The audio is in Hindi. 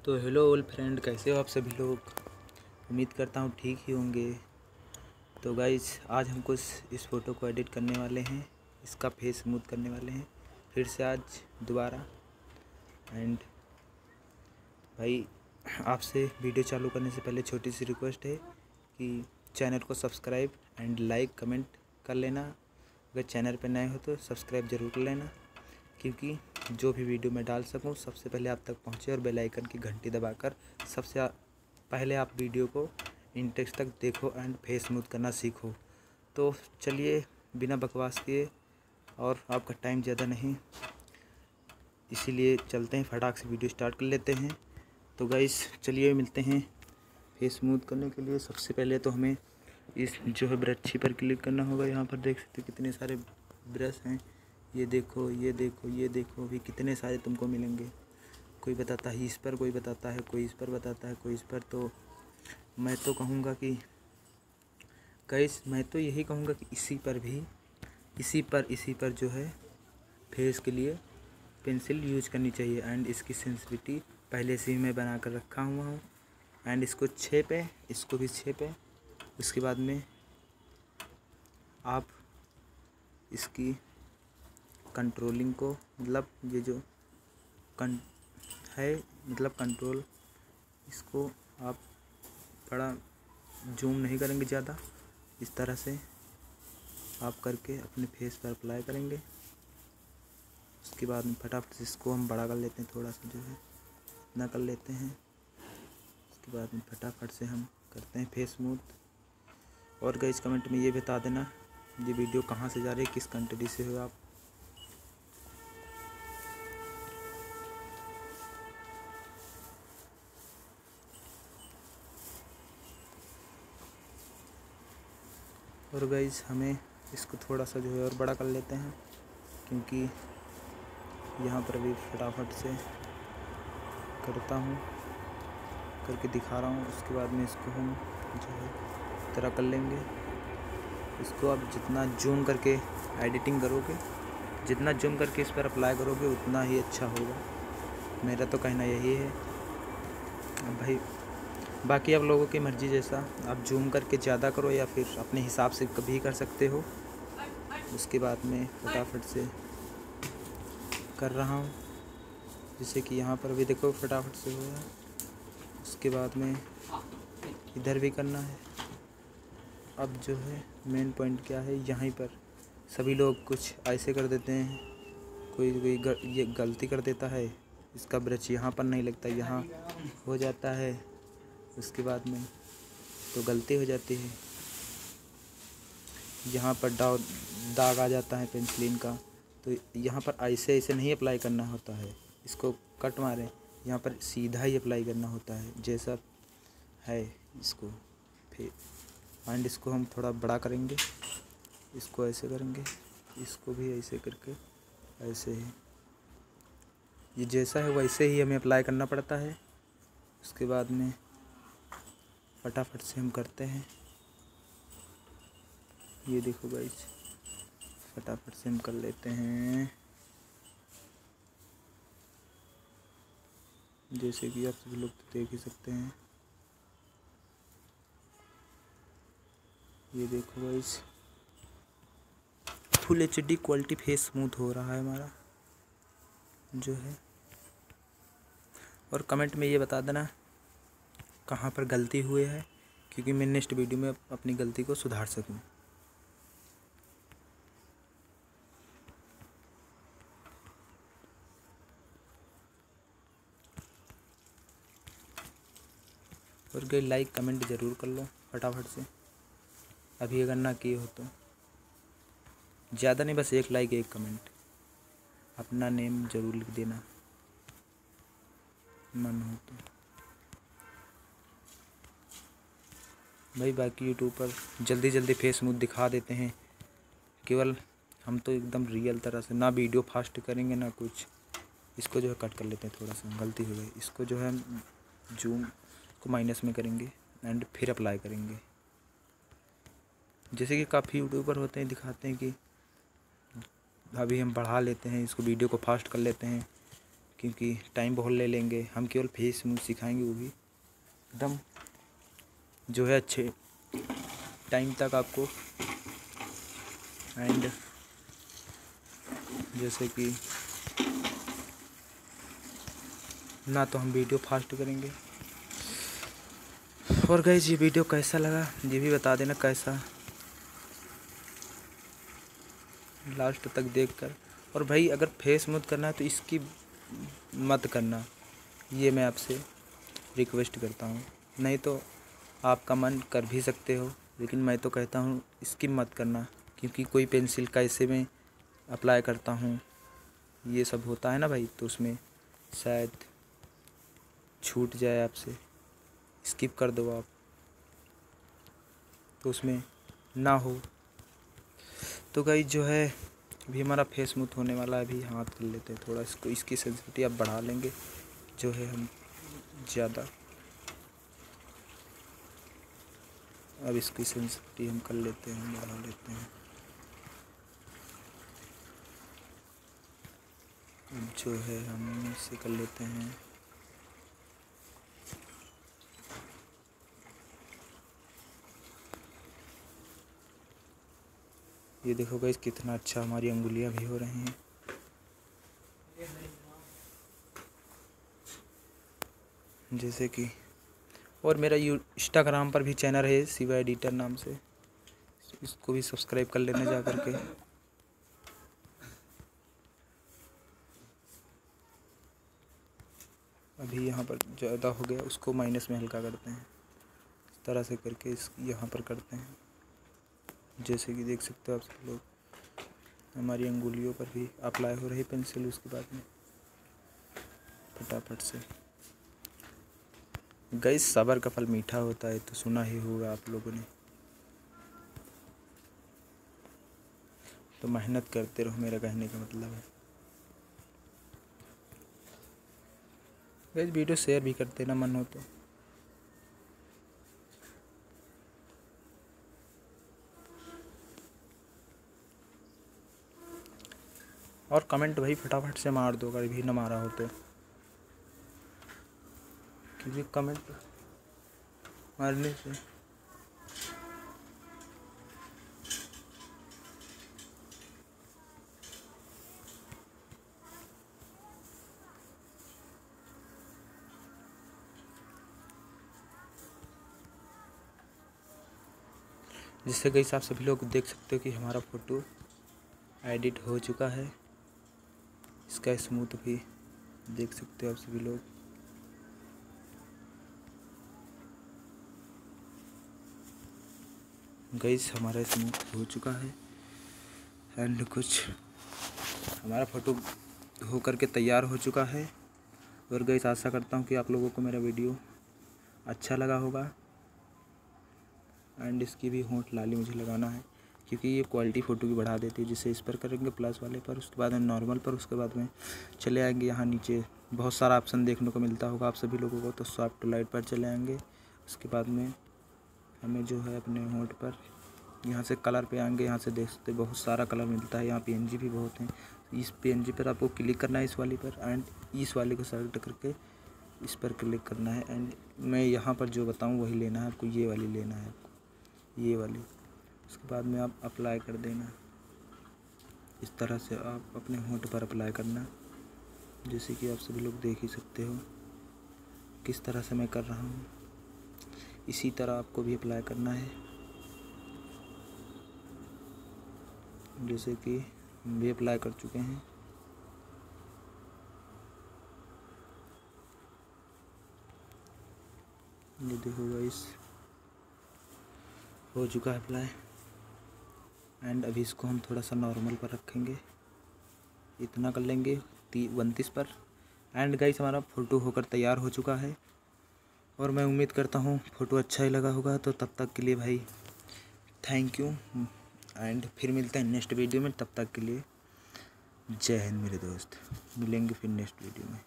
तो हेलो ओल्ड फ्रेंड, कैसे हो आप सभी लोग। उम्मीद करता हूँ ठीक ही होंगे। तो गाइस, आज हम कुछ इस फ़ोटो को एडिट करने वाले हैं, इसका फेस स्मूथ करने वाले हैं फिर से आज दोबारा। एंड भाई, आपसे वीडियो चालू करने से पहले छोटी सी रिक्वेस्ट है कि चैनल को सब्सक्राइब एंड लाइक कमेंट कर लेना। अगर चैनल पर नए हो तो सब्सक्राइब ज़रूर कर लेना, क्योंकि जो भी वीडियो मैं डाल सकूं सबसे पहले आप तक पहुंचे और बेल आइकन की घंटी दबाकर सबसे पहले आप वीडियो को इंटेक्स तक देखो एंड फेस स्मूथ करना सीखो। तो चलिए, बिना बकवास किए और आपका टाइम ज़्यादा नहीं, इसीलिए चलते हैं, फटाक से वीडियो स्टार्ट कर लेते हैं। तो गाइस चलिए मिलते हैं। फेस स्मूथ करने के लिए सबसे पहले तो हमें इस जो है ब्रश पर क्लिक करना होगा। यहाँ पर देख सकते हो कितने सारे ब्रश हैं। ये देखो, ये देखो, ये देखो, अभी कितने सारे तुमको मिलेंगे। कोई बताता है इस पर, कोई बताता है, कोई इस पर बताता है, कोई इस पर। तो मैं तो कहूँगा कि गाइस, मैं तो यही कहूँगा कि इसी पर जो है फेस के लिए पेंसिल यूज करनी चाहिए। एंड इसकी सेंसिटिविटी पहले से ही मैं बना कर रखा हुआ हूँ। एंड इसको 6 पे, इसको भी 6 पे। उसके बाद में आप इसकी कंट्रोलिंग को, मतलब ये जो कंट्रोल, इसको आप बड़ा जूम नहीं करेंगे ज़्यादा, इस तरह से आप करके अपने फेस पर अप्लाई करेंगे। उसके बाद में फटाफट से इसको हम बड़ा कर लेते हैं, थोड़ा सा जो है इतना कर लेते हैं। उसके बाद में फटाफट से हम करते हैं फेस स्मूथ। और गाइस, कमेंट में ये बता देना ये वीडियो कहाँ से जा रही है, किस कंट्री से हो आप। और गाइस, हमें इसको थोड़ा सा जो है और बड़ा कर लेते हैं, क्योंकि यहाँ पर अभी फटाफट से करता हूँ, करके दिखा रहा हूँ। उसके बाद में इसको हम जो है तरह कर लेंगे। इसको आप जितना जूम करके एडिटिंग करोगे, जितना जूम करके इस पर अप्लाई करोगे, उतना ही अच्छा होगा। मेरा तो कहना यही है। अब भाई, बाकी आप लोगों की मर्ज़ी, जैसा आप जूम करके ज़्यादा करो या फिर अपने हिसाब से कभी कर सकते हो। उसके बाद में फटाफट से कर रहा हूँ, जैसे कि यहाँ पर भी देखो फटाफट से हो रहा है। उसके बाद में इधर भी करना है। अब जो है मेन पॉइंट क्या है, यहीं पर सभी लोग कुछ ऐसे कर देते हैं, कोई ये गलती कर देता है, इसका ब्रश यहाँ पर नहीं लगता, यहाँ हो जाता है। उसके बाद में तो गलती हो जाती है, यहाँ पर दाग आ जाता है पेंसिलिन का। तो यहाँ पर ऐसे ऐसे नहीं अप्लाई करना होता है, इसको कट मारें, यहाँ पर सीधा ही अप्लाई करना होता है जैसा है इसको। फिर एंड इसको हम थोड़ा बड़ा करेंगे, इसको ऐसे करेंगे, इसको भी ऐसे करके ऐसे ही, ये जैसा है वैसे ही हमें अप्लाई करना पड़ता है। उसके बाद में फटाफट से हम करते हैं। ये देखो गाइस, फटाफट से हम कर लेते हैं, जैसे कि आप सभी लोग तो देख ही सकते हैं। ये देखो guys, full HD quality face smooth हो रहा है हमारा जो है। और कमेंट में ये बता देना कहाँ पर गलती हुई है, क्योंकि मैं नेक्स्ट वीडियो में अपनी गलती को सुधार सकूं। और गई लाइक कमेंट ज़रूर कर लो फटाफट से, अभी अगर ना किए हो तो। ज़्यादा नहीं, बस एक लाइक एक कमेंट, अपना नेम ज़रूर लिख देना मन हो तो। भाई, बाकी यूट्यूब पर जल्दी जल्दी फेस स्मूथ दिखा देते हैं, केवल हम तो एकदम रियल तरह से, ना वीडियो फास्ट करेंगे ना कुछ। इसको जो है कट कर लेते हैं, थोड़ा सा गलती हो गई। इसको जो है जूम को माइनस में करेंगे एंड फिर अप्लाई करेंगे। जैसे कि काफ़ी यूट्यूबर होते हैं, दिखाते हैं कि अभी हम बढ़ा लेते हैं इसको, वीडियो को फास्ट कर लेते हैं, क्योंकि टाइम बहुत ले लेंगे। हम केवल फेस स्मूथ सिखाएंगे, वो भी एकदम जो है अच्छे टाइम तक आपको। एंड जैसे कि ना तो हम वीडियो फास्ट करेंगे। और गाइस ये वीडियो कैसा लगा ये भी बता देना, कैसा लास्ट तक देखकर। और भाई अगर फेस स्मूथ करना है तो इसकी मत करना, ये मैं आपसे रिक्वेस्ट करता हूँ। नहीं तो आपका मन कर भी सकते हो, लेकिन मैं तो कहता हूँ इसकी मत करना, क्योंकि कोई पेंसिल कैसे में अप्लाई करता हूँ ये सब होता है ना भाई, तो उसमें शायद छूट जाए आपसे, स्किप कर दो आप, तो उसमें ना हो। तो गाइस जो है अभी हमारा फेस स्मूथ होने वाला है। अभी हाथ कर लेते हैं थोड़ा इसको, इसकी सेंसिटिविटी आप बढ़ा लेंगे जो है हम ज़्यादा। अब इसकी सेंसिटिविटी हम कर लेते हैं, बढ़ा लेते हैं। अब जो है हम इसे कर लेते हैं। ये देखो गाइस कितना अच्छा हमारी अंगुलियां भी हो रही हैं। जैसे कि और मेरा इंस्टाग्राम पर भी चैनल है शिवा एडिटर नाम से, इसको भी सब्सक्राइब कर लेना जा करके। अभी यहाँ पर ज़्यादा हो गया, उसको माइनस में हल्का करते हैं, इस तरह से करके इस यहाँ पर करते हैं। जैसे कि देख सकते हो आप सब लोग, हमारी अंगुलियों पर भी अप्लाई हो रही पेंसिल। उसके बाद में फटाफट से गाइस सब्र का फल मीठा होता है, तो सुना ही होगा आप लोगों ने। तो मेहनत करते रहो, मेरा कहने का मतलब है। गाइस वीडियो शेयर भी करते ना मन हो तो। और कमेंट भाई फटाफट से मार दो अगर भी ना मारा हो तो, क्योंकि कमेंट मारने से जिससे गाइस आप सभी लोग देख सकते हो कि हमारा फ़ोटो एडिट हो चुका है। इसका स्मूथ भी देख सकते हो आप सभी लोग। गाइस हमारा स्मूथ हो चुका है एंड कुछ हमारा फ़ोटो हो करके तैयार हो चुका है। और गाइस आशा करता हूँ कि आप लोगों को मेरा वीडियो अच्छा लगा होगा। एंड इसकी भी होंठ लाली मुझे लगाना है, क्योंकि ये क्वालिटी फ़ोटो की बढ़ा देती है। जिससे इस पर करेंगे प्लस वाले पर, उसके बाद में नॉर्मल पर, उसके बाद में चले आएंगे यहाँ नीचे बहुत सारा ऑप्शन देखने को मिलता होगा आप सभी लोगों को, तो सॉफ्ट लाइट पर चले आएंगे। उसके बाद में हमें जो है अपने होंठ पर यहाँ से कलर पे आएंगे। यहाँ से देख सकते बहुत सारा कलर मिलता है, यहाँ PNG भी बहुत हैं। इस PNG पर आपको क्लिक करना है, इस वाली पर, एंड इस वाले को सेलेक्ट करके इस पर क्लिक करना है। एंड मैं यहाँ पर जो बताऊँ वही लेना है आपको, ये वाली लेना है आपको, ये वाली। उसके बाद में आप अप्लाई कर देना, इस तरह से आप अपने होंठ पर अप्लाई करना। जैसे कि आप सभी लोग देख ही सकते हो किस तरह से मैं कर रहा हूँ, इसी तरह आपको भी अप्लाई करना है। जैसे कि हम भी अप्लाई कर चुके हैं। ये देखो गाइस हो चुका है अप्लाई। एंड अभी इसको हम थोड़ा सा नॉर्मल पर रखेंगे, इतना कर लेंगे 29 पर। एंड गाइस हमारा फ़ोटो होकर तैयार हो चुका है, और मैं उम्मीद करता हूँ फ़ोटो अच्छा ही लगा होगा। तो तब तक के लिए भाई थैंक यू, एंड फिर मिलते हैं नेक्स्ट वीडियो में। तब तक के लिए जय हिंद मेरे दोस्त, मिलेंगे फिर नेक्स्ट वीडियो में।